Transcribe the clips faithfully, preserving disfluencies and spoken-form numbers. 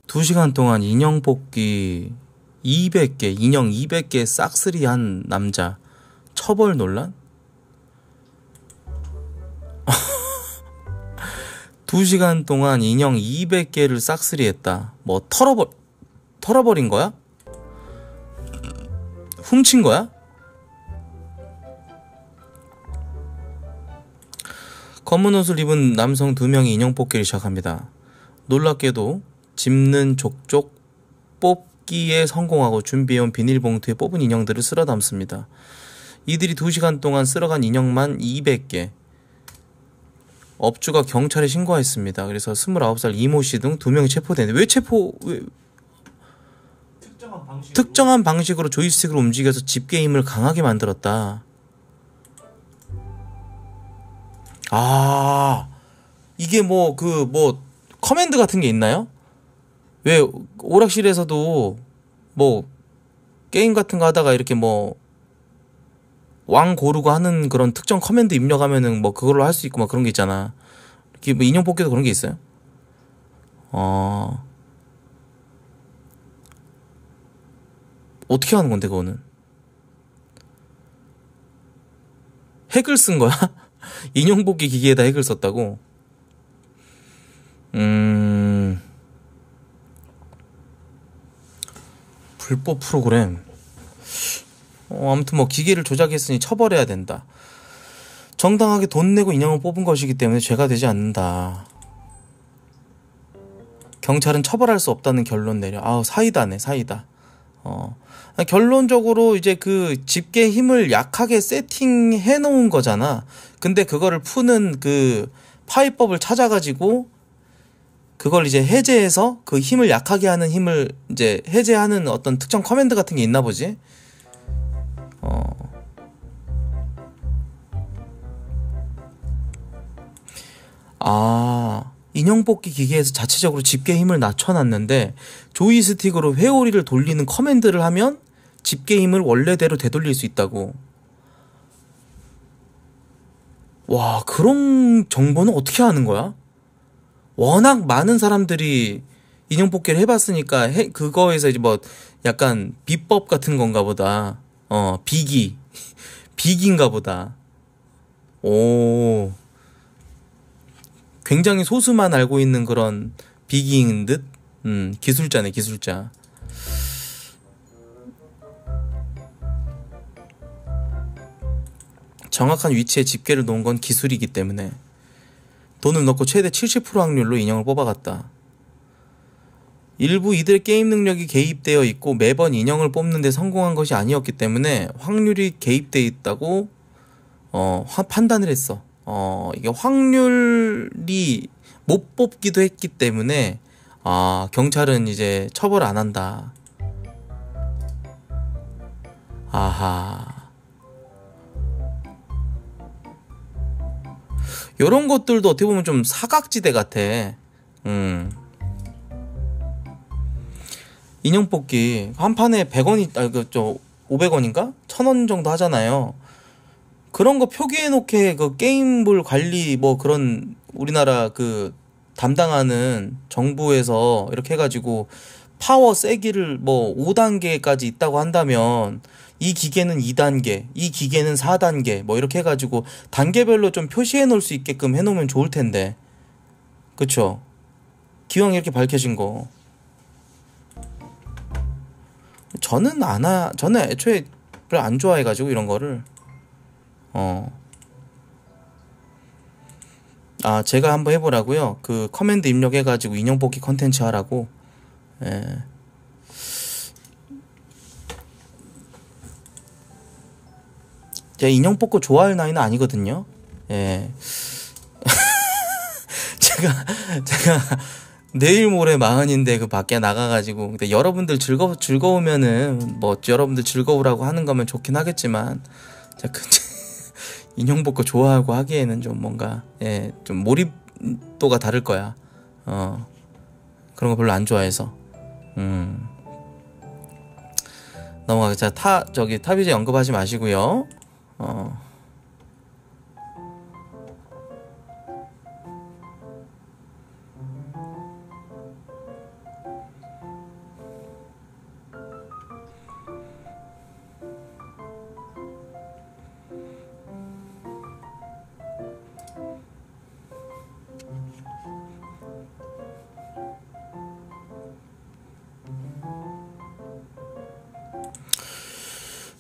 두 시간 동안 인형 뽑기 이백 개, 인형 이백 개 싹쓸이 한 남자. 처벌 논란? 두 시간 동안 인형 이백 개를 싹쓸이 했다. 뭐 털어버, 털어버린 거야? 훔친 거야? 검은 옷을 입은 남성 두 명이 인형 뽑기를 시작합니다. 놀랍게도 집는 족족 뽑기에 성공하고 준비해온 비닐봉투에 뽑은 인형들을 쓸어 담습니다. 이들이 두 시간 동안 쓸어간 인형만 이백 개. 업주가 경찰에 신고했습니다. 그래서 스물아홉 살 이모씨 등 두 명이 체포되는데 왜 체포... 왜... 특정한 방식으로, 특정한 방식으로 조이스틱으로 움직여서 집게 힘을 강하게 만들었다. 아... 이게 뭐 그 뭐 커맨드 같은 게 있나요? 왜 오락실에서도 뭐 게임 같은 거 하다가 이렇게 뭐 왕 고르고 하는 그런 특정 커맨드 입력하면은 뭐 그걸로 할 수 있고 막 그런 게 있잖아. 이렇게 뭐 인형 뽑기도 그런 게 있어요? 어... 어떻게 하는 건데 그거는? 핵을 쓴 거야? 인형 뽑기 기계에다 핵을 썼다고? 음... 불법 프로그램. 어, 아무튼 뭐 기계를 조작했으니 처벌해야 된다. 정당하게 돈 내고 인형을 뽑은 것이기 때문에 죄가 되지 않는다. 경찰은 처벌할 수 없다는 결론 내려. 아우 사이다네 사이다. 어. 결론적으로 이제 그 집게 힘을 약하게 세팅해 놓은 거잖아. 근데 그거를 푸는 그 파이법을 찾아가지고 그걸 이제 해제해서 그 힘을 약하게 하는 힘을 이제 해제하는 어떤 특정 커맨드 같은 게 있나 보지. 어. 아, 인형 뽑기 기계에서 자체적으로 집게 힘을 낮춰놨는데 조이스틱으로 회오리를 돌리는 커맨드를 하면 집게 힘을 원래대로 되돌릴 수 있다고. 와, 그런 정보는 어떻게 아는 거야? 워낙 많은 사람들이 인형 뽑기를 해봤으니까 해, 그거에서 이제 뭐 약간 비법 같은 건가 보다. 어, 비기. 비기인가 보다. 오. 굉장히 소수만 알고 있는 그런 비기인 듯? 음, 기술자네, 기술자. 정확한 위치에 집게를 놓은 건 기술이기 때문에 돈을 넣고 최대 칠십 퍼센트 확률로 인형을 뽑아갔다. 일부 이들의 게임 능력이 개입되어 있고 매번 인형을 뽑는 데 성공한 것이 아니었기 때문에 확률이 개입되어 있다고 어, 판단을 했어. 어, 이게 확률이 못 뽑기도 했기 때문에 아, 경찰은 이제 처벌 안 한다. 아하. 요런 것들도 어떻게 보면 좀 사각지대 같아. 음. 인형 뽑기 한 판에 백 원이 아 그 저 오백 원인가? 천 원 정도 하잖아요. 그런 거 표기해 놓게 그 게임볼 관리 뭐 그런 우리나라 그 담당하는 정부에서 이렇게 해 가지고 파워 세기를 뭐 오 단계까지 있다고 한다면 이 기계는 이 단계, 이 기계는 사 단계 뭐 이렇게 해 가지고 단계별로 좀 표시해 놓을 수 있게끔 해 놓으면 좋을 텐데. 그쵸? 기왕 이렇게 밝혀진 거. 저는 안 하, 저는 애초에 별로 안 좋아해가지고 이런 거를. 어. 아, 제가 한번 해보라고요. 그 커맨드 입력해가지고 인형 뽑기 컨텐츠 하라고. 예. 제가 인형 뽑고 좋아할 나이는 아니거든요. 예. 제가 제가 내일 모레 마흔인데 그 밖에 나가가지고 근데 여러분들 즐거 즐거우면은 뭐 여러분들 즐거우라고 하는 거면 좋긴 하겠지만 제가 그 인형 뽑고 좋아하고 하기에는 좀 뭔가 예 좀 몰입도가 다를 거야. 어 그런 거 별로 안 좋아해서 음 넘어가자. 타 저기 탑이제 언급하지 마시고요. 어.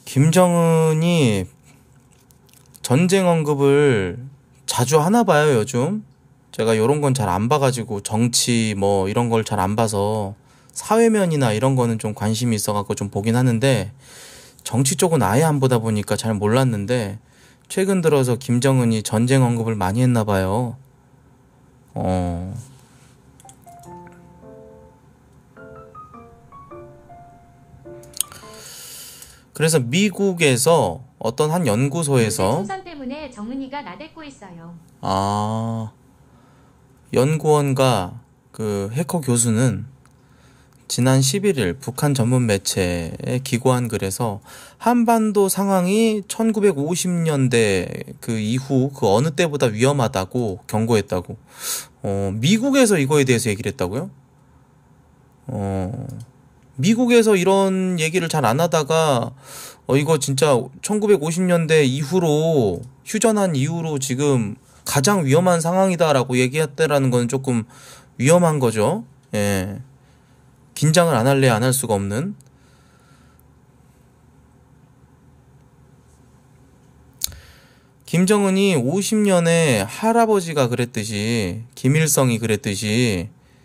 김정은이 전쟁 언급을 자주 하나 봐요, 요즘. 제가 요런 건 잘 안 봐가지고, 정치 뭐 이런 걸 잘 안 봐서 사회면이나 이런 거는 좀 관심이 있어갖고 좀 보긴 하는데, 정치 쪽은 아예 안 보다 보니까 잘 몰랐는데, 최근 들어서 김정은이 전쟁 언급을 많이 했나 봐요. 어. 그래서 미국에서 어떤 한 요새 연구소에서 총선 때문에 정은이가 나대고 있어요. 아, 연구원과 그 해커 교수는 지난 십일 일 북한 전문 매체에 기고한 글에서 한반도 상황이 천구백오십 년대 그 이후 그 어느 때보다 위험하다고 경고했다고. 어, 미국에서 이거에 대해서 얘기를 했다고요? 어, 미국에서 이런 얘기를 잘 안 하다가 어 이거 진짜 천구백오십 년대 이후로 휴전한 이후로 지금 가장 위험한 상황이다라고 얘기했다라는 건 조금 위험한 거죠. 예. 긴장을 안 할래 안 할 수가 없는. 김정은이 오십 년에 할아버지가 그랬듯이, 김일성이 그랬듯이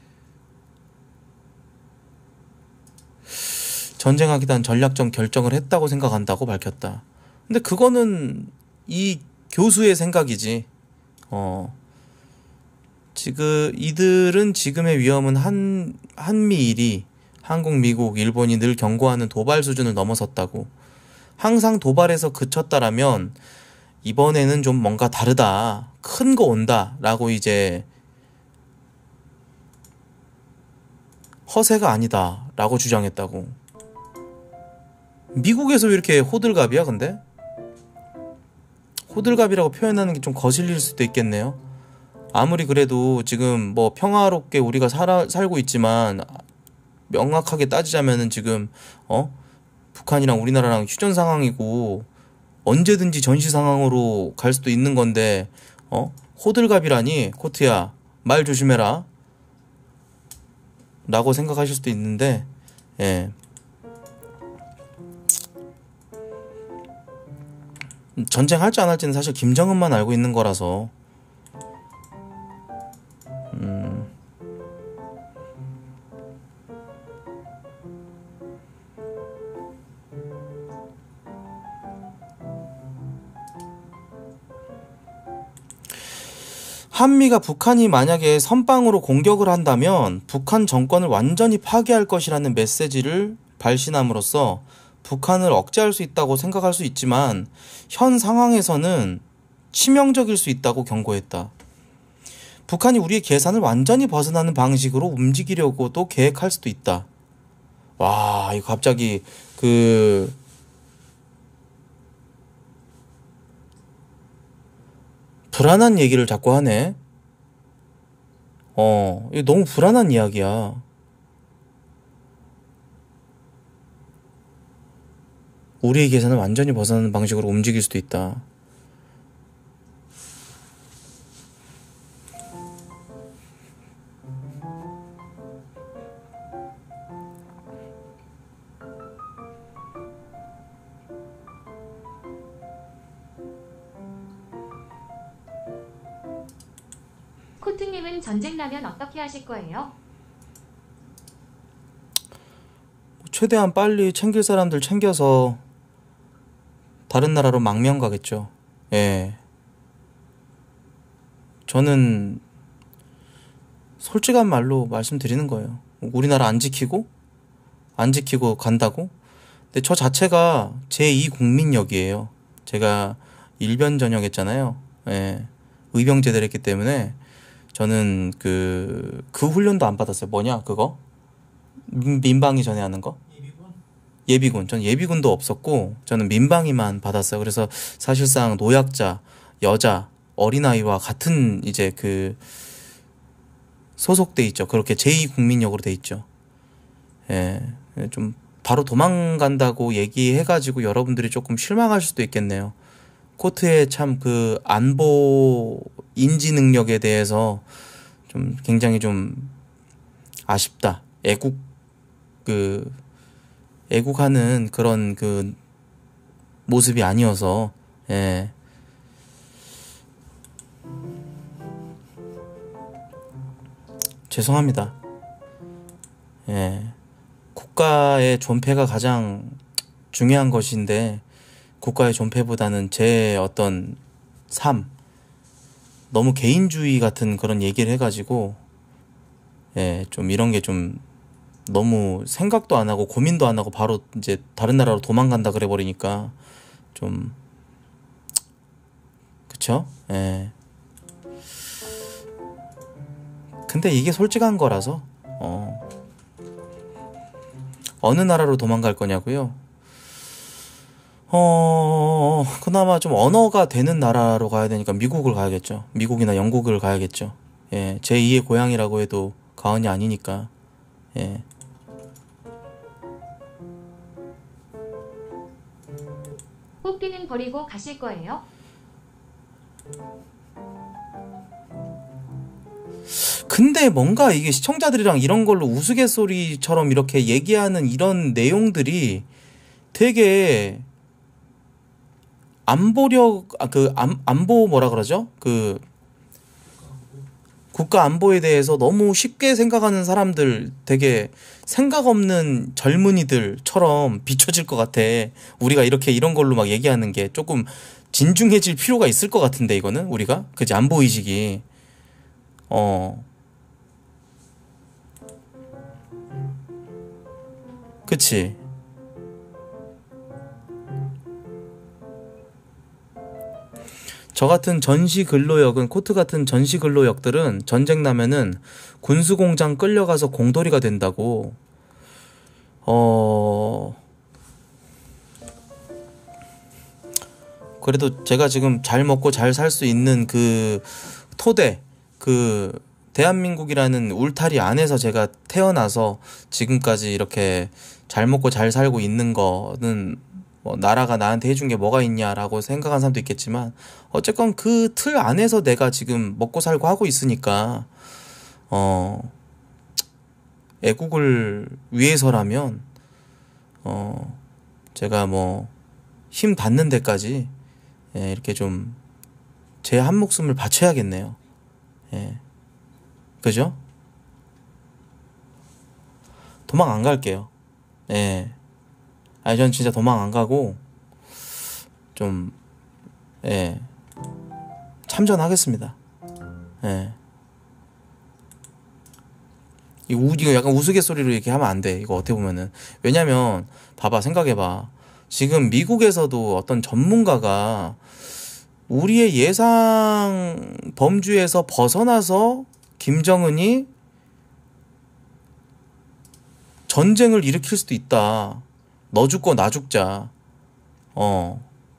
전쟁하기에 대한 전략적 결정을 했다고 생각한다고 밝혔다. 근데 그거는 이 교수의 생각이지. 어. 지금 이들은 지금의 위험은 한 한미일이, 한국, 미국, 일본이 늘 경고하는 도발 수준을 넘어섰다고. 항상 도발에서 그쳤다라면 이번에는 좀 뭔가 다르다, 큰 거 온다라고 이제 허세가 아니다라고 주장했다고. 미국에서 왜 이렇게 호들갑이야, 근데? 호들갑이라고 표현하는 게 좀 거슬릴 수도 있겠네요. 아무리 그래도 지금 뭐 평화롭게 우리가 살아, 살고 있지만 명확하게 따지자면은 지금 어? 북한이랑 우리나라랑 휴전 상황이고 언제든지 전시 상황으로 갈 수도 있는 건데 어? 호들갑이라니, 코트야, 말 조심해라 라고 생각하실 수도 있는데, 예. 전쟁 할지 안 할지는 사실 김정은만 알고 있는 거라서. 음. 한미가 북한이 만약에 선빵으로 공격을 한다면 북한 정권을 완전히 파괴할 것이라는 메시지를 발신함으로써 북한을 억제할 수 있다고 생각할 수 있지만 현 상황에서는 치명적일 수 있다고 경고했다. 북한이 우리의 계산을 완전히 벗어나는 방식으로 움직이려고도 계획할 수도 있다. 와, 이거 갑자기 그 불안한 얘기를 자꾸 하네. 어, 이거 너무 불안한 이야기야. 우리의 계산을 완전히 벗어나는 방식으로 움직일 수도 있다. 코트님은 전쟁 나면 어떻게 하실 거예요? 최대한 빨리 챙길 사람들 챙겨서 다른 나라로 망명 가겠죠. 예. 저는 솔직한 말로 말씀드리는 거예요. 우리나라 안 지키고 안 지키고 간다고? 근데 저 자체가 제이 국민역이에요. 제가 일변 전역했잖아요. 예. 의병제대를 했기 때문에 저는 그, 그 훈련도 안 받았어요. 뭐냐, 그거? 민- 민방위 전에 하는 거? 예비군? 예비군. 전 예비군도 없었고, 저는 민방위만 받았어요. 그래서 사실상 노약자, 여자, 어린아이와 같은 이제 그, 소속돼 있죠. 그렇게 제이 국민역으로 돼 있죠. 예. 좀, 바로 도망간다고 얘기해가지고 여러분들이 조금 실망하실 수도 있겠네요. 코트의 참 그 안보 인지 능력에 대해서 좀 굉장히 좀 아쉽다. 애국 그 애국하는 그런 그 모습이 아니어서. 예. 죄송합니다. 예. 국가의 존폐가 가장 중요한 것인데 국가의 존폐보다는 제 어떤 삶, 너무 개인주의 같은 그런 얘기를 해가지고 예, 좀 이런 게 좀 너무 생각도 안 하고 고민도 안 하고 바로 이제 다른 나라로 도망간다 그래 버리니까 좀 그쵸? 예. 근데 이게 솔직한 거라서 어. 어느 나라로 도망갈 거냐고요? 어, 그나마 좀 언어가 되는 나라로 가야 되니까 미국을 가야겠죠. 미국이나 영국을 가야겠죠. 예, 제이의 고향이라고 해도 과언이 아니니까. 예. 뽑기는 버리고 가실 거예요? 근데 뭔가 이게 시청자들이랑 이런 걸로 우스갯소리처럼 이렇게 얘기하는 이런 내용들이 되게 안보력, 아, 그, 안, 안보 뭐라 그러죠? 그, 국가 안보에 대해서 너무 쉽게 생각하는 사람들, 되게 생각 없는 젊은이들처럼 비춰질 것 같아. 우리가 이렇게 이런 걸로 막 얘기하는 게 조금 진중해질 필요가 있을 것 같은데, 이거는? 우리가? 그지? 안보의식이. 어. 그치? 저 같은 전시 근로역은, 코트 같은 전시 근로역들은 전쟁 나면은 군수공장 끌려가서 공돌이가 된다고. 어, 그래도 제가 지금 잘 먹고 잘 살 수 있는 그 토대, 그 대한민국이라는 울타리 안에서 제가 태어나서 지금까지 이렇게 잘 먹고 잘 살고 있는 거는 뭐 나라가 나한테 해준 게 뭐가 있냐라고 생각하는 사람도 있겠지만 어쨌건 그 틀 안에서 내가 지금 먹고 살고 하고 있으니까 어 애국을 위해서라면 어 제가 뭐 힘 닿는 데까지 예, 이렇게 좀 제 한 목숨을 바쳐야겠네요. 예. 그죠? 도망 안 갈게요. 예. 아니, 전 진짜 도망 안 가고, 좀, 예. 참전하겠습니다. 예. 이 우, 이거 약간 우스갯소리로 이렇게 하면 안 돼. 이거 어떻게 보면은. 왜냐면, 봐봐, 생각해봐. 지금 미국에서도 어떤 전문가가 우리의 예상 범주에서 벗어나서 김정은이 전쟁을 일으킬 수도 있다. 너 죽고 나 죽자. 어.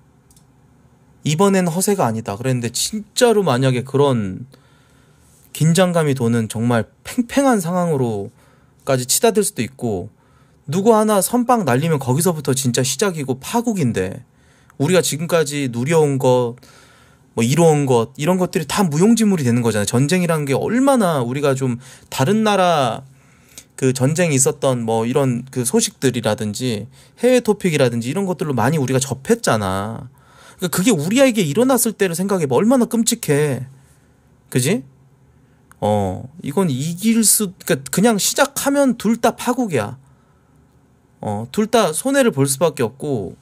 이번엔 허세가 아니다. 그랬는데 진짜로 만약에 그런 긴장감이 도는 정말 팽팽한 상황으로까지 치닫을 수도 있고 누구 하나 선빵 날리면 거기서부터 진짜 시작이고 파국인데 우리가 지금까지 누려온 것, 뭐 이뤄온 것 이런 것들이 다 무용지물이 되는 거잖아요. 전쟁이라는 게 얼마나 우리가 좀 다른 나라 그 전쟁이 있었던 뭐 이런 그 소식들이라든지 해외 토픽이라든지 이런 것들로 많이 우리가 접했잖아. 그러니까 그게 우리에게 일어났을 때를 생각해봐. 얼마나 끔찍해. 그지? 어, 이건 이길 수, 그러니까 그냥 시작하면 둘 다 파국이야. 어, 둘 다 손해를 볼 수밖에 없고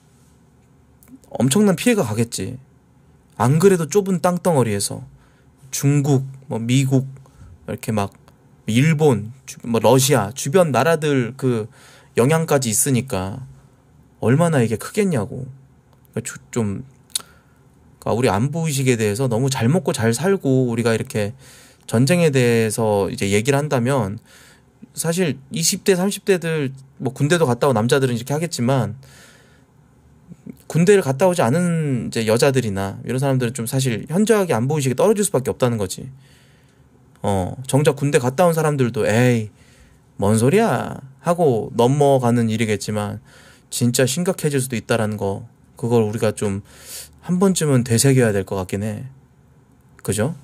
엄청난 피해가 가겠지. 안 그래도 좁은 땅덩어리에서 중국, 뭐 미국 이렇게 막 일본, 뭐 러시아 주변 나라들 그 영향까지 있으니까 얼마나 이게 크겠냐고. 좀 우리 안보 의식에 대해서 너무 잘 먹고 잘 살고 우리가 이렇게 전쟁에 대해서 이제 얘기를 한다면 사실 이십 대 삼십 대들 뭐 군대도 갔다 온 남자들은 이렇게 하겠지만 군대를 갔다 오지 않은 이제 여자들이나 이런 사람들은 좀 사실 현저하게 안보 의식이 떨어질 수밖에 없다는 거지. 어, 정작 군대 갔다 온 사람들도 에이 뭔 소리야 하고 넘어가는 일이겠지만 진짜 심각해질 수도 있다라는 거, 그걸 우리가 좀 한 번쯤은 되새겨야 될 것 같긴 해. 그죠?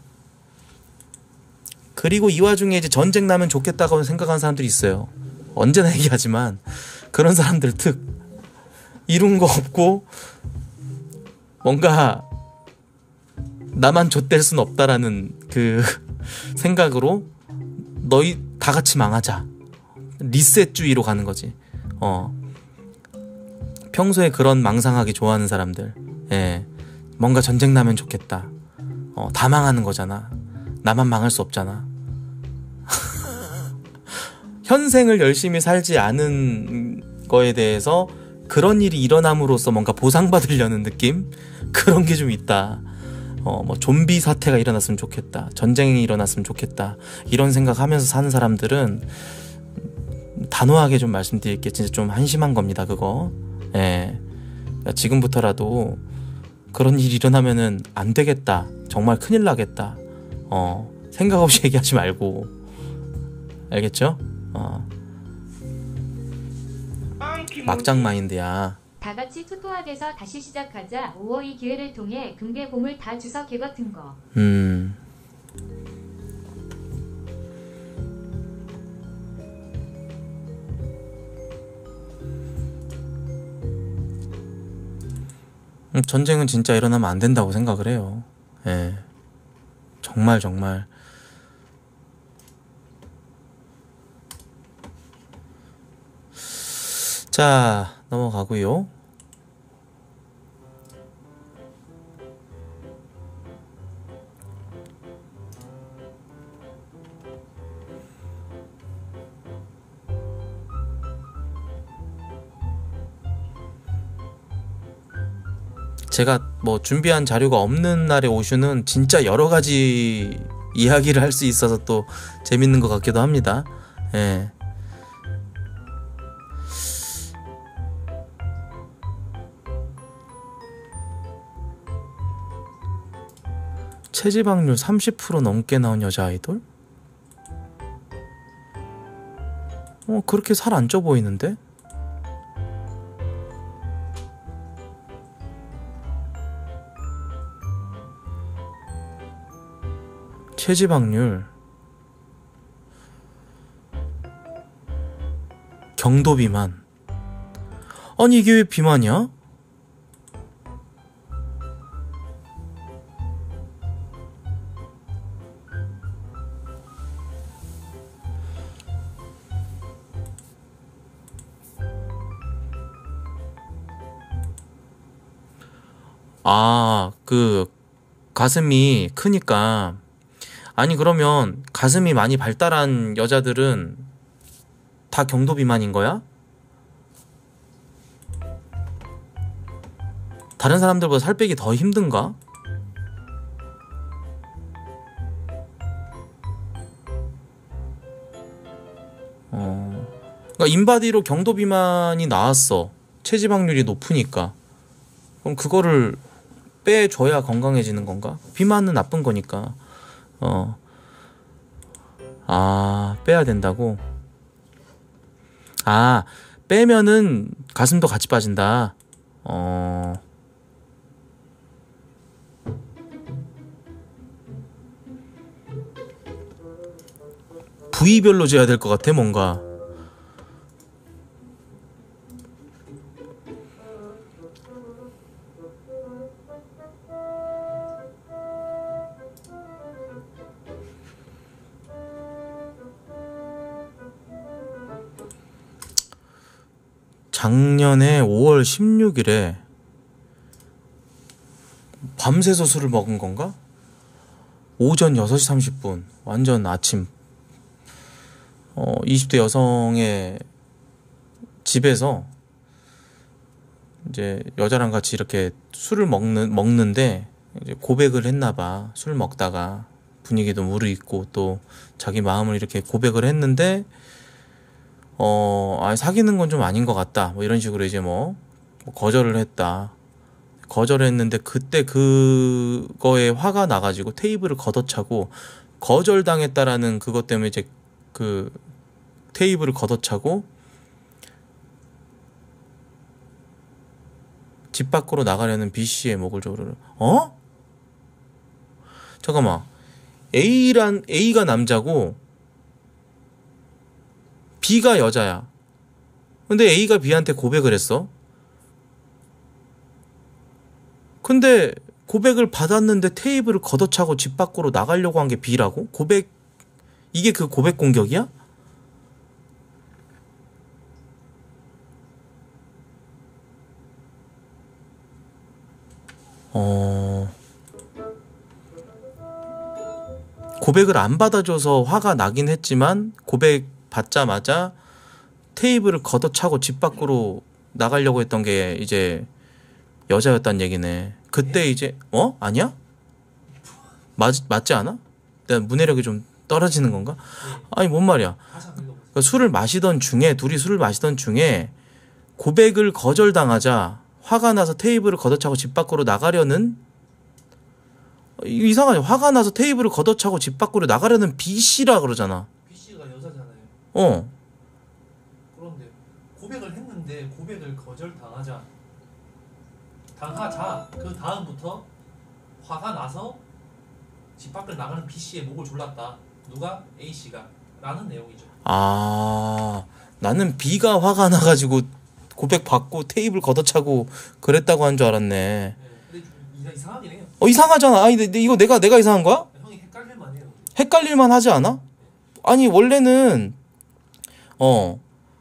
그리고 이 와중에 이제 전쟁 나면 좋겠다고 생각하는 사람들이 있어요. 언제나 얘기하지만 그런 사람들 특 이룬 거 없고 뭔가 나만 좆될 순 없다라는 그 생각으로 너희 다 같이 망하자. 리셋주의로 가는 거지. 어. 평소에 그런 망상하기 좋아하는 사람들. 예. 뭔가 전쟁 나면 좋겠다. 어, 다 망하는 거잖아. 나만 망할 수 없잖아. 현생을 열심히 살지 않은 거에 대해서 그런 일이 일어남으로써 뭔가 보상받으려는 느낌? 그런 게 좀 있다. 어, 뭐 좀비 사태가 일어났으면 좋겠다. 전쟁이 일어났으면 좋겠다. 이런 생각하면서 사는 사람들은 단호하게 좀 말씀드릴게. 진짜 좀 한심한 겁니다. 그거. 예. 그러니까 지금부터라도 그런 일이 일어나면은 안 되겠다. 정말 큰일 나겠다. 어, 생각 없이 얘기하지 말고. 알겠죠? 어. 막장 마인드야. 다 같이 투토하게서 다시 시작하자. 오월 이 기회를 통해 금괴 보물 다 주워 개 같은 거. 음. 전쟁은 진짜 일어나면 안 된다고 생각을 해요. 예. 정말 정말. 자, 넘어가고요. 제가 뭐 준비한 자료가 없는 날에 오슈는 진짜 여러 가지 이야기를 할 수 있어서 또 재밌는 것 같기도 합니다. 예. 체지방률 삼십 퍼센트 넘게 나온 여자 아이돌? 어, 그렇게 살 안 쪄 보이는데? 체지방률 경도 비만. 아니 이게 왜 비만이야? 아, 그 가슴이 크니까. 아니 그러면 가슴이 많이 발달한 여자들은 다 경도 비만인 거야? 다른 사람들보다 살 빼기 더 힘든가? 어, 그러니까 인바디로 경도 비만이 나왔어. 체지방률이 높으니까. 그럼 그거를 빼줘야 건강해지는 건가? 비만은 나쁜 거니까. 어. 아, 빼야 된다고? 아, 빼면은 가슴도 같이 빠진다. 어. 부위별로 재야 될 것 같아, 뭔가. 작년에 오월 십육일에 밤새서 술을 먹은 건가? 오전 여섯 시 삼십 분 완전 아침. 어, 이십 대 여성의 집에서 이제 여자랑 같이 이렇게 술을 먹는, 먹는데 이제 고백을 했나봐. 술 먹다가 분위기도 무르익고 또 자기 마음을 이렇게 고백을 했는데 어, 아, 사귀는 건 좀 아닌 것 같다. 뭐 이런 식으로 이제 뭐, 뭐 거절을 했다. 거절을 했는데 그때 그거에 화가 나가지고 테이블을 걷어차고 거절당했다라는 그것 때문에 이제 그 테이블을 걷어차고 집 밖으로 나가려는 B씨의 목을 조르르. 어? 잠깐만. A란, A가 남자고 B가 여자야. 근데 A가 B한테 고백을 했어. 근데 고백을 받았는데 테이블을 걷어차고 집 밖으로 나가려고 한 게 B라고? 고백 이게 그 고백 공격이야? 어... 고백을 안 받아줘서 화가 나긴 했지만 고백 받자마자 테이블을 걷어차고 집 밖으로 나가려고 했던 게 이제 여자였단 얘기네. 그때 이제 어? 아니야? 맞, 맞지 않아? 내가 문해력이 좀 떨어지는 건가? 아니 뭔 말이야. 그러니까 술을 마시던 중에 둘이 술을 마시던 중에 고백을 거절당하자 화가 나서 테이블을 걷어차고 집 밖으로 나가려는 이거 이상하죠. 화가 나서 테이블을 걷어차고 집 밖으로 나가려는 B씨라 그러잖아. B씨가 여자잖아요. 어. 그런데 고백을 했는데 고백을 거절당하자 당하자 그 다음부터 화가 나서 집 밖을 나가는 B씨의 목을 졸랐다. 누가? A씨가 라는 내용이죠. 아, 나는 B가 화가 나가지고 고백 받고 테이블 걷어차고 그랬다고 한 줄 알았네. 네, 근데 좀 이상하긴 해요. 어, 이상하잖아. 아니, 근데 이거 내가 내가 이상한 거야? 형이 헷갈릴만 해요. 헷갈릴만 하지 않아? 아니, 원래는 어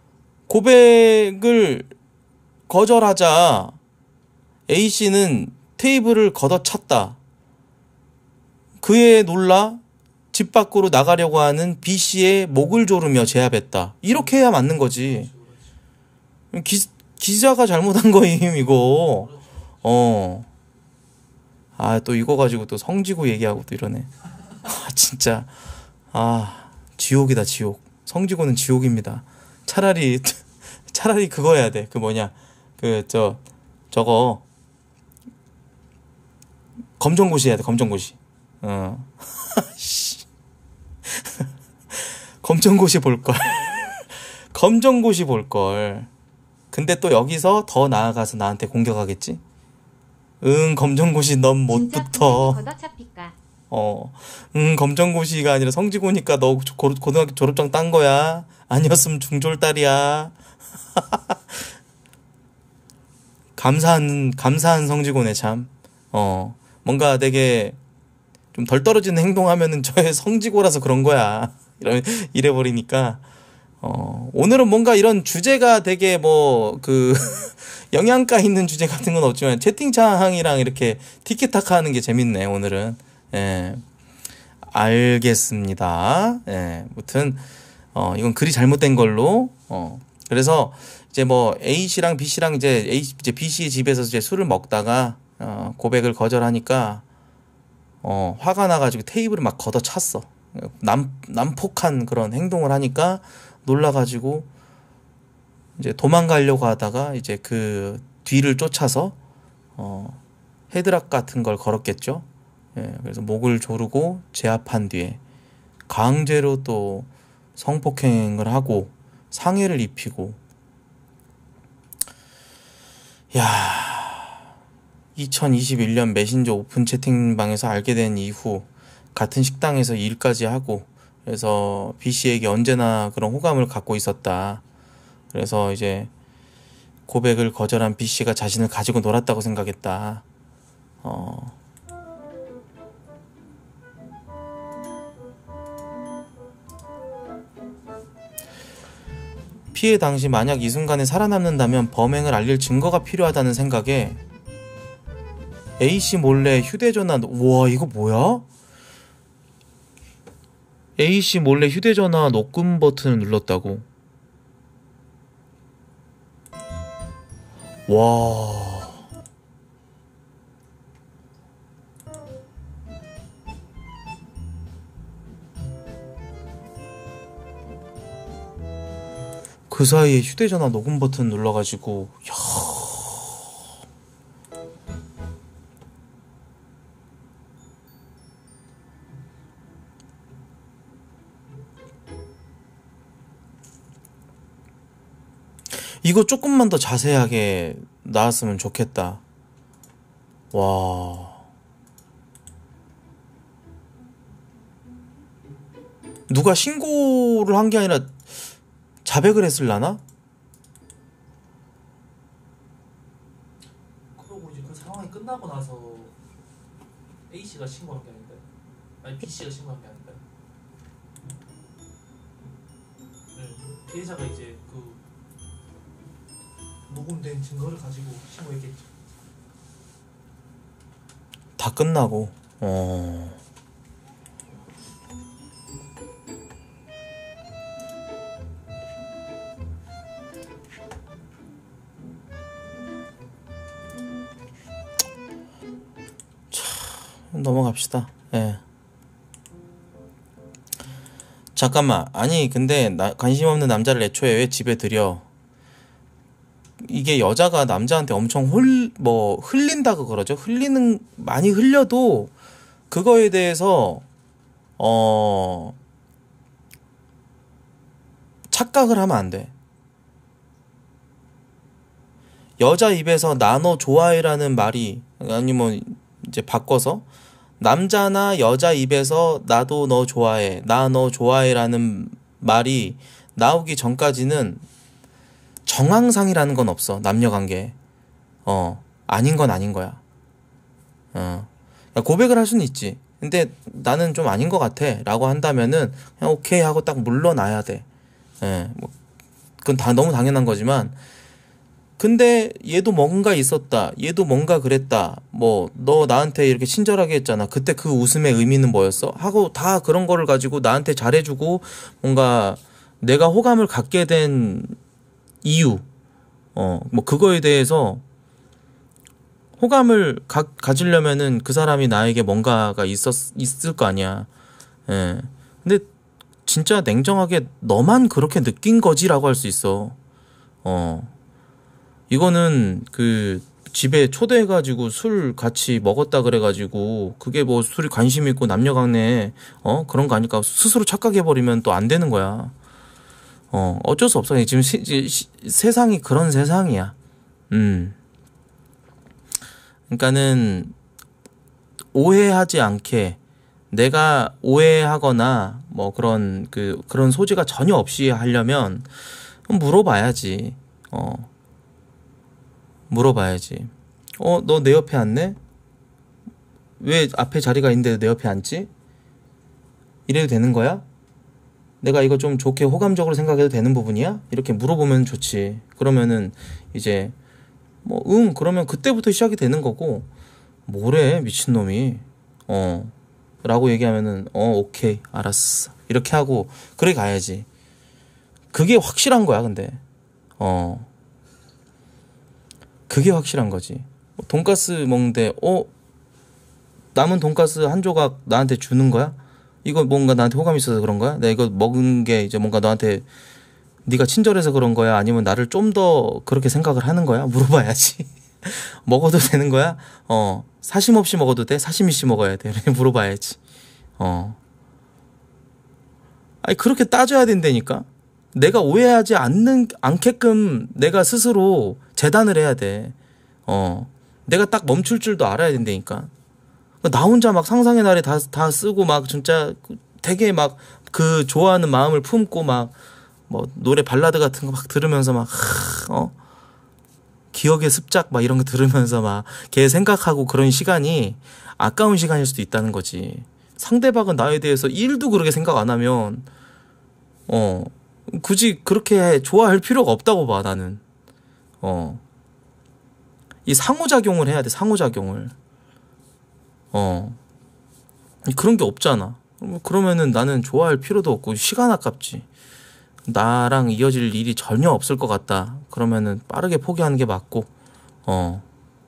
고백을 거절하자 A씨는 테이블을 걷어찼다. 그에 놀라 집 밖으로 나가려고 하는 B씨의 목을 조르며 제압했다. 이렇게 해야 맞는 거지. 기, 기자가 잘못한 거임 이거. 어. 아, 또 이거 가지고 또 성지고 얘기하고 또 이러네. 아, 진짜. 아, 지옥이다 지옥. 성지고는 지옥입니다. 차라리 차라리 그거 해야 돼. 그 뭐냐. 그 저 저거 검정고시 해야 돼. 검정고시. 어. 검정고시 볼걸. 검정고시 볼걸. 근데 또 여기서 더 나아가서 나한테 공격하겠지? 응, 검정고시 넌 못 붙어. 어, 응, 검정고시가 아니라 성지고니까 너 고, 고등학교 졸업장 딴 거야. 아니었으면 중졸딸이야. 감사한, 감사한 성지고네, 참. 어, 뭔가 되게 좀 덜 떨어지는 행동하면은 저의 성지고라서 그런 거야. 이래, 이래버리니까. 어, 오늘은 뭔가 이런 주제가 되게 뭐, 그, 영양가 있는 주제 같은 건 없지만, 채팅창이랑 이렇게 티키타카 하는 게 재밌네, 오늘은. 예. 알겠습니다. 예. 무튼, 어, 이건 글이 잘못된 걸로, 어. 그래서, 이제 뭐, A씨랑 B씨랑 이제, A, 이제 B씨의 집에서 이제 술을 먹다가, 어, 고백을 거절하니까, 어, 화가 나가지고 테이블을 막 걷어찼어. 남, 난폭한 그런 행동을 하니까 놀라가지고 이제 도망가려고 하다가 이제 그 뒤를 쫓아서 어, 헤드락 같은 걸 걸었겠죠. 예, 그래서 목을 조르고 제압한 뒤에 강제로 또 성폭행을 하고 상해를 입히고. 야, 이천이십일 년 메신저 오픈 채팅방에서 알게 된 이후 같은 식당에서 일까지 하고, 그래서 B씨에게 언제나 그런 호감을 갖고 있었다. 그래서 이제 고백을 거절한 B씨가 자신을 가지고 놀았다고 생각했다. 어. 피해 당시 만약 이 순간에 살아남는다면 범행을 알릴 증거가 필요하다는 생각에 A씨 몰래 휴대전화, 우와 이거 뭐야? A씨 몰래 휴대전화 녹음 버튼을 눌렀다고. 와. 그 사이에 휴대전화 녹음 버튼 눌러가지고, 야. 이거 조금만 더 자세하게 나왔으면 좋겠다. 와. 누가 신고를 한 게 아니라 자백을 했을라나? 그러고 이제 그 상황이 끝 끝나고 나서 A씨가 신고한 게 아닌가요? 아니 B씨가 신고한 게 아닌가요? 네, 피해자가 이제 그 녹음된 증거를 가지고 신고했겠죠. 다 끝나고. 어. 참, 넘어갑시다. 예. 잠깐만. 아니 근데 나, 관심 없는 남자를 애초에 왜 집에 들여? 이게 여자가 남자한테 엄청 홀, 뭐, 흘린다고 그러죠. 흘리는, 많이 흘려도, 그거에 대해서, 어, 착각을 하면 안 돼. 여자 입에서 나 너 좋아해라는 말이, 아니면 이제 바꿔서, 남자나 여자 입에서 나도 너 좋아해, 나 너 좋아해라는 말이 나오기 전까지는 정황상이라는 건 없어. 남녀관계. 어, 아닌 건 아닌 거야. 어, 고백을 할 수는 있지. 근데 나는 좀 아닌 것 같아 라고 한다면은 그냥 오케이 하고 딱 물러나야 돼. 예, 뭐 그건 다 너무 당연한 거지만, 근데 얘도 뭔가 있었다, 얘도 뭔가 그랬다, 뭐 너 나한테 이렇게 친절하게 했잖아, 그때 그 웃음의 의미는 뭐였어? 하고 다 그런 거를 가지고 나한테 잘해주고 뭔가 내가 호감을 갖게 된 이유, 어, 뭐 그거에 대해서 호감을 가, 가지려면은 그 사람이 나에게 뭔가가 있었, 있을 거 아니야. 예. 근데 진짜 냉정하게 너만 그렇게 느낀 거지라고 할 수 있어. 어. 이거는 그 집에 초대해가지고 술 같이 먹었다 그래가지고 그게 뭐 술이 관심 있고 남녀간에 어 그런 거 아닐까 스스로 착각해버리면 또 안 되는 거야. 어, 어쩔 수 없어. 지금 시, 시, 세상이 그런 세상이야. 음. 그러니까는 오해하지 않게, 내가 오해하거나 뭐 그런 그 그런 소지가 전혀 없이 하려면 물어봐야지. 어. 물어봐야지. 어, 너 내 옆에 앉네? 왜 앞에 자리가 있는데 내 옆에 앉지? 이래도 되는 거야? 내가 이거 좀 좋게 호감적으로 생각해도 되는 부분이야? 이렇게 물어보면 좋지. 그러면은 이제 뭐 응 그러면 그때부터 시작이 되는 거고, 뭐래 미친놈이 어 라고 얘기하면은 어 오케이 알았어 이렇게 하고 그래 가야지. 그게 확실한 거야. 근데 어 그게 확실한 거지. 돈가스 먹는데 어 남은 돈가스 한 조각 나한테 주는 거야? 이거 뭔가 나한테 호감이 있어서 그런 거야? 내가 이거 먹은 게 이제 뭔가 너한테 네가 친절해서 그런 거야? 아니면 나를 좀 더 그렇게 생각을 하는 거야? 물어봐야지. 먹어도 되는 거야? 어, 사심 없이 먹어도 돼? 사심 있이 먹어야 돼? 물어봐야지. 어. 아니 그렇게 따져야 된다니까. 내가 오해하지 않는 않게끔 내가 스스로 재단을 해야 돼. 어. 내가 딱 멈출 줄도 알아야 된다니까. 나 혼자 막 상상의 나래 다, 다 쓰고 막 진짜 되게 막 그 좋아하는 마음을 품고 막 뭐 노래 발라드 같은 거 막 들으면서 막 어? 기억의 습작 막 이런 거 들으면서 막 걔 생각하고 그런 시간이 아까운 시간일 수도 있다는 거지. 상대방은 나에 대해서 일도 그렇게 생각 안 하면 어 굳이 그렇게 좋아할 필요가 없다고 봐 나는. 어. 이 상호작용을 해야 돼. 상호작용을. 어. 그런 게 없잖아. 그러면은 나는 좋아할 필요도 없고 시간 아깝지. 나랑 이어질 일이 전혀 없을 것 같다. 그러면은 빠르게 포기하는 게 맞고. 어.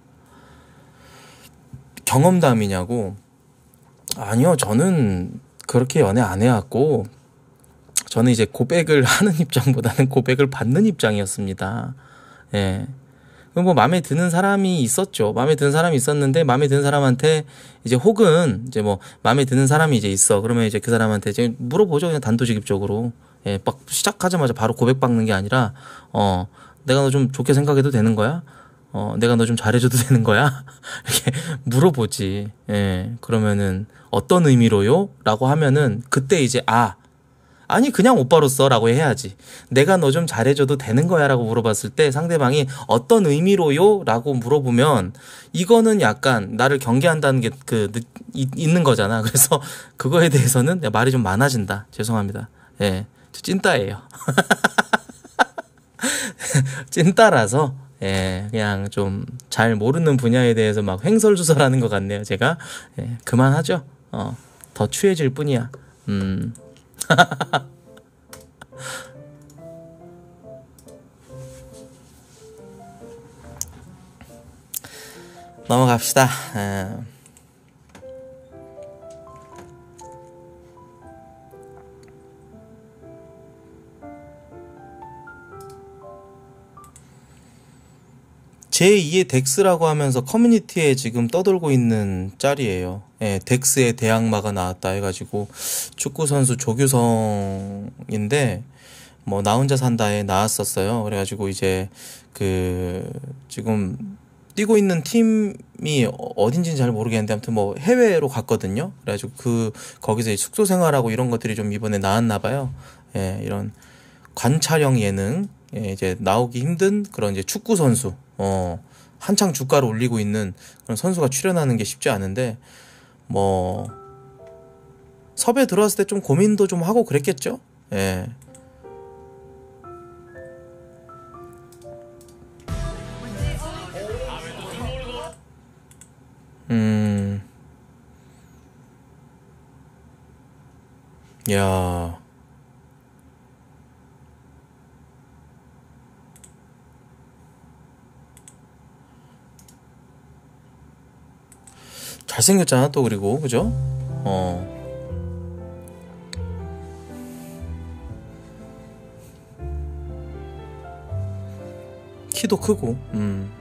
경험담이냐고? 아니요. 저는 그렇게 연애 안 해왔고, 저는 이제 고백을 하는 입장보다는 고백을 받는 입장이었습니다. 예. 뭐 마음에 드는 사람이 있었죠. 마음에 드는 사람이 있었는데 마음에 드는 사람한테 이제 혹은 이제 뭐 마음에 드는 사람이 이제 있어. 그러면 이제 그 사람한테 이제 물어보죠. 그냥 단도직입적으로. 예, 막 시작하자마자 바로 고백받는 게 아니라 어 내가 너 좀 좋게 생각해도 되는 거야? 어 내가 너 좀 잘해줘도 되는 거야? 이렇게 물어보지. 예, 그러면은 어떤 의미로요? 라고 하면은 그때 이제 아 아니 그냥 오빠로서 라고 해야지. 내가 너 좀 잘해줘도 되는 거야 라고 물어봤을 때 상대방이 어떤 의미로요? 라고 물어보면 이거는 약간 나를 경계한다는 게 그 있는 거잖아. 그래서 그거에 대해서는 말이 좀 많아진다. 죄송합니다. 예, 저 찐따예요. 찐따라서 예, 그냥 좀 잘 모르는 분야에 대해서 막 횡설수설하는 것 같네요. 제가 예, 그만하죠. 어, 더 취해질 뿐이야. 음. 넘어갑시다. 에. 제이의 덱스라고 하면서 커뮤니티에 지금 떠돌고 있는 짤이에요. 예, 덱스의 대항마가 나왔다 해가지고 축구선수 조규성인데 뭐 나 혼자 산다에 나왔었어요. 그래가지고 이제 그 지금 뛰고 있는 팀이 어딘지는 잘 모르겠는데 아무튼 뭐 해외로 갔거든요. 그래가지고 그 거기서 숙소 생활하고 이런 것들이 좀 이번에 나왔나 봐요. 예, 이런 관찰형 예능, 예, 이제 나오기 힘든 그런 이제 축구 선수, 어, 한창 주가를 올리고 있는 그런 선수가 출연하는 게 쉽지 않은데 뭐 섭외 들어왔을 때 좀 고민도 좀 하고 그랬겠죠. 예. 음, 야, 잘생겼잖아 또 그리고 그죠? 어, 키도 크고, 음.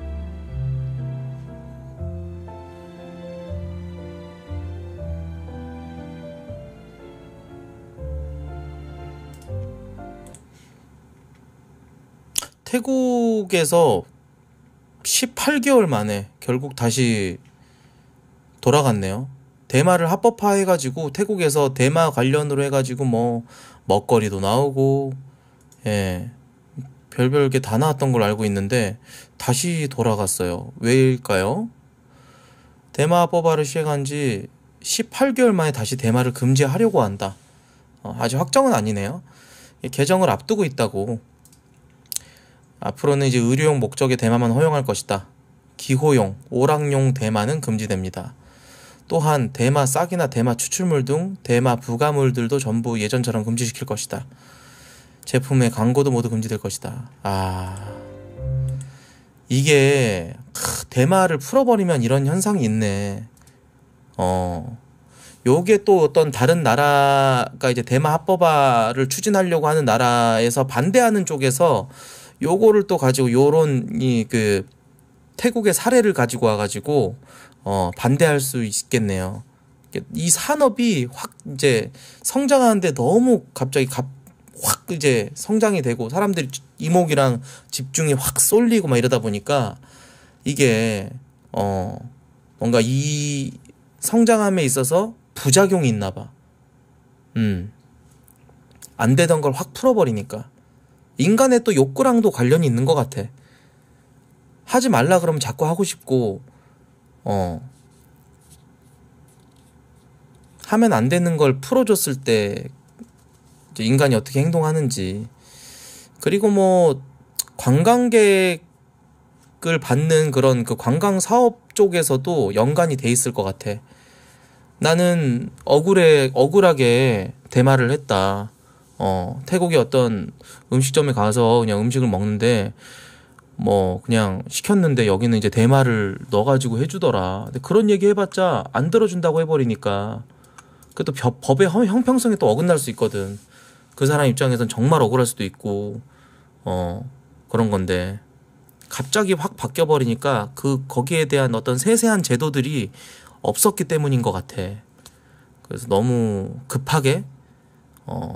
태국에서 십팔 개월 만에 결국 다시 돌아갔네요. 대마를 합법화 해가지고 태국에서 대마 관련으로 해가지고 뭐 먹거리도 나오고 예 별별 게 다 나왔던 걸 알고 있는데 다시 돌아갔어요. 왜일까요? 대마 합법화를 시행한 지 십팔 개월 만에 다시 대마를 금지하려고 한다. 어, 아직 확정은 아니네요. 개정을 앞두고 있다고. 앞으로는 이제 의료용 목적의 대마만 허용할 것이다. 기호용, 오락용 대마는 금지됩니다. 또한 대마 싹이나 대마 추출물 등 대마 부가물들도 전부 예전처럼 금지시킬 것이다. 제품의 광고도 모두 금지될 것이다. 아, 이게 크, 대마를 풀어버리면 이런 현상이 있네. 어, 요게 또 어떤 다른 나라가 이제 대마 합법화를 추진하려고 하는 나라에서 반대하는 쪽에서 요거를 또 가지고 요런 이 그 태국의 사례를 가지고 와가지고 어 반대할 수 있겠네요. 이 산업이 확 이제 성장하는데 너무 갑자기 갑, 확 이제 성장이 되고 사람들이 이목이랑 집중이 확 쏠리고 막 이러다 보니까 이게 어 뭔가 이 성장함에 있어서 부작용이 있나 봐. 음. 안 되던 걸 확 풀어버리니까. 인간의 또 욕구랑도 관련이 있는 것 같아. 하지 말라 그러면 자꾸 하고 싶고, 어, 하면 안 되는 걸 풀어줬을 때 이제 인간이 어떻게 행동하는지. 그리고 뭐 관광객을 받는 그런 그 관광 사업 쪽에서도 연관이 돼 있을 것 같아. 나는 억울해 억울하게 대마를 했다. 어, 태국의 어떤 음식점에 가서 그냥 음식을 먹는데, 뭐, 그냥 시켰는데 여기는 이제 대마를 넣어가지고 해주더라. 근데 그런 얘기 해봤자 안 들어준다고 해버리니까, 그또 법의 형평성에 또 어긋날 수 있거든. 그 사람 입장에선 정말 억울할 수도 있고, 어, 그런 건데, 갑자기 확 바뀌어버리니까 그, 거기에 대한 어떤 세세한 제도들이 없었기 때문인 것 같아. 그래서 너무 급하게, 어,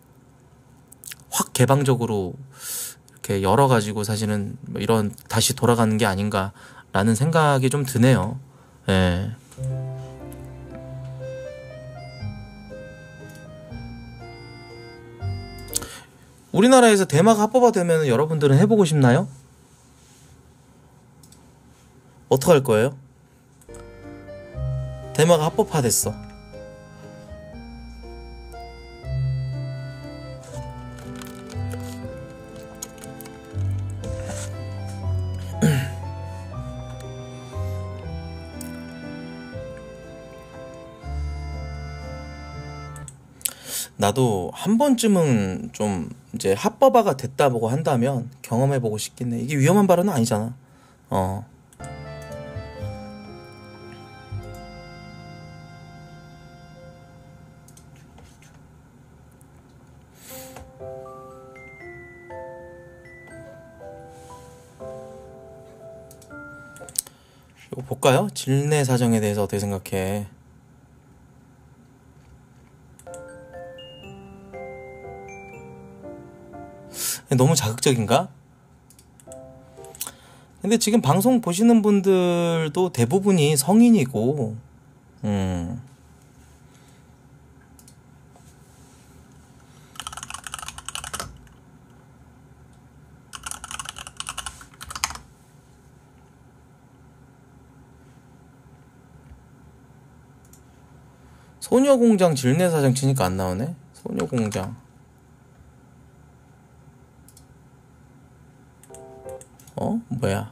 확 개방적으로 이렇게 열어가지고 사실은 이런 다시 돌아가는 게 아닌가라는 생각이 좀 드네요. 예. 우리나라에서 대마가 합법화 되면 여러분들은 해보고 싶나요? 어떡할 거예요? 대마가 합법화 됐어. 나도 한 번쯤은 좀 이제 합법화가 됐다 보고 한다면 경험해보고 싶긴 해. 이게 위험한 발언은 아니잖아. 어. 이거 볼까요? 질내 사정에 대해서 어떻게 생각해? 너무 자극적인가? 근데 지금 방송 보시는 분들도 대부분이 성인이고, 음. 소녀공장 질내사정 치니까 안 나오네? 소녀공장. 어? 뭐야?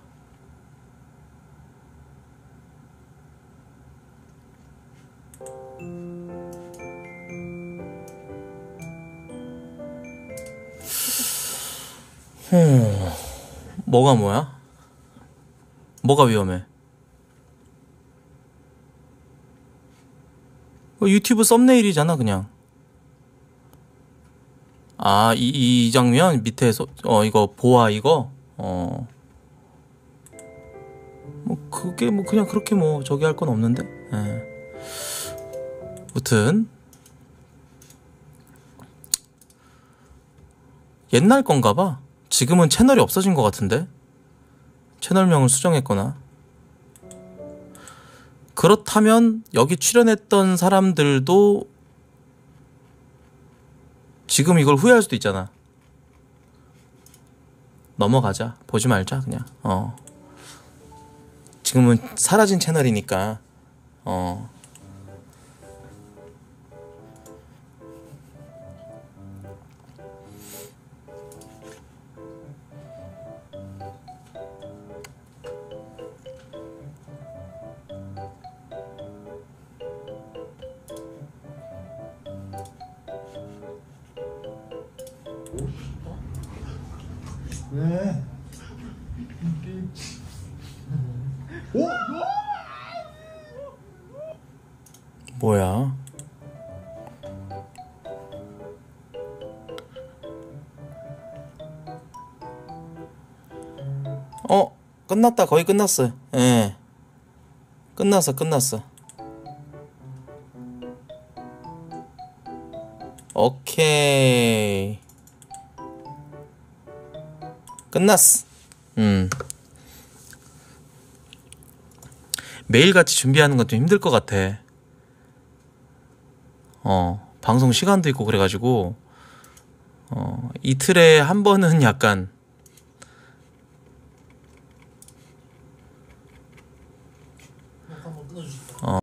흠... 뭐가 뭐야? 뭐가 위험해? 유튜브 썸네일이잖아 그냥. 아, 이, 이 장면 밑에 소, 어 이거 보아 이거 어 뭐 그게 뭐 그냥 그렇게 뭐 저기 할 건 없는데. 예. 무튼 옛날 건가 봐. 지금은 채널이 없어진 것 같은데. 채널명을 수정했거나. 그렇다면 여기 출연했던 사람들도 지금 이걸 후회할 수도 있잖아. 넘어가자. 보지 말자 그냥. 어. 지금은 사라진 채널이니까. 어. 네. 오! 뭐야? 어, 끝났다. 거의 끝났어. 예. 끝났어, 끝났어. 오케이. 끝났어. 음. 매일같이 준비하는 건 좀 힘들 것 같아. 어, 방송 시간도 있고 그래가지고, 어, 이틀에 한 번은 약간, 한번 끊어주실까요? 어.